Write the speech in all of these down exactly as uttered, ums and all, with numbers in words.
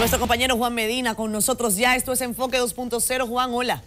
Nuestro compañero Juan Medina con nosotros ya. Esto es Enfoque dos punto cero. Juan, hola.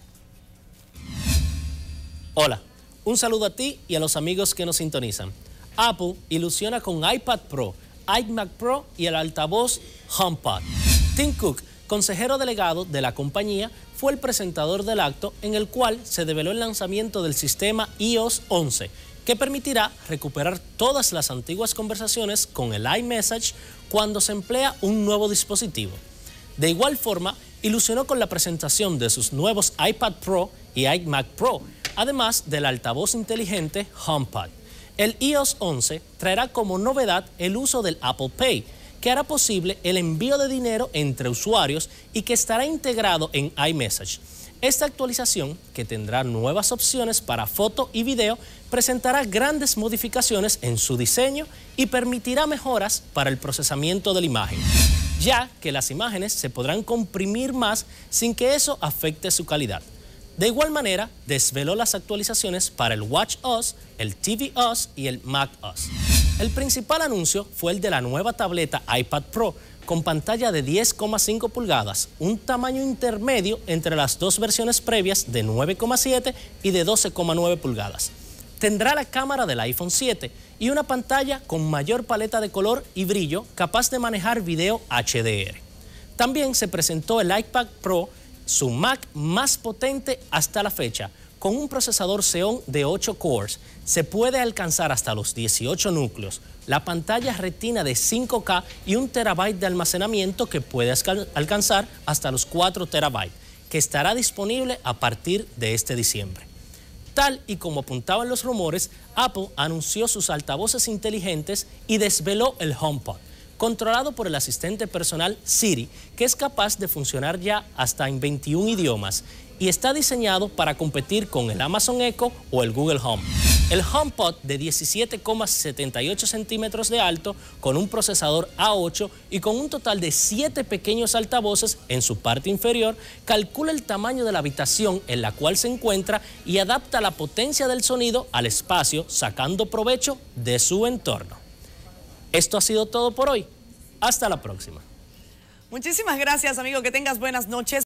Hola, un saludo a ti y a los amigos que nos sintonizan. Apple ilusiona con iPad Pro, iMac Pro y el altavoz HomePod. Tim Cook, consejero delegado de la compañía, fue el presentador del acto en el cual se develó el lanzamiento del sistema iOS once, que permitirá recuperar todas las antiguas conversaciones con el iMessage cuando se emplea un nuevo dispositivo. De igual forma, ilusionó con la presentación de sus nuevos iPad Pro y iMac Pro, además del altavoz inteligente HomePod. El iOS once traerá como novedad el uso del Apple Pay, que hará posible el envío de dinero entre usuarios y que estará integrado en iMessage. Esta actualización, que tendrá nuevas opciones para foto y video, presentará grandes modificaciones en su diseño y permitirá mejoras para el procesamiento de la imagen, ya que las imágenes se podrán comprimir más sin que eso afecte su calidad. De igual manera, desveló las actualizaciones para el watchOS, el tvOS y el macOS. El principal anuncio fue el de la nueva tableta iPad Pro, con pantalla de diez coma cinco pulgadas, un tamaño intermedio entre las dos versiones previas de nueve coma siete y de doce coma nueve pulgadas. Tendrá la cámara del iPhone siete y una pantalla con mayor paleta de color y brillo capaz de manejar video H D R. También se presentó el iPad Pro, su Mac más potente hasta la fecha. Con un procesador Xeon de ocho cores, se puede alcanzar hasta los dieciocho núcleos, la pantalla retina de cinco K y un terabyte de almacenamiento que puede alcanzar hasta los cuatro terabytes, que estará disponible a partir de este diciembre. Tal y como apuntaban los rumores, Apple anunció sus altavoces inteligentes y desveló el HomePod, controlado por el asistente personal Siri, que es capaz de funcionar ya hasta en veintiún idiomas y está diseñado para competir con el Amazon Echo o el Google Home. El HomePod de diecisiete coma setenta y ocho centímetros de alto, con un procesador A ocho y con un total de siete pequeños altavoces en su parte inferior, calcula el tamaño de la habitación en la cual se encuentra y adapta la potencia del sonido al espacio, sacando provecho de su entorno. Esto ha sido todo por hoy. Hasta la próxima. Muchísimas gracias, amigo. Que tengas buenas noches.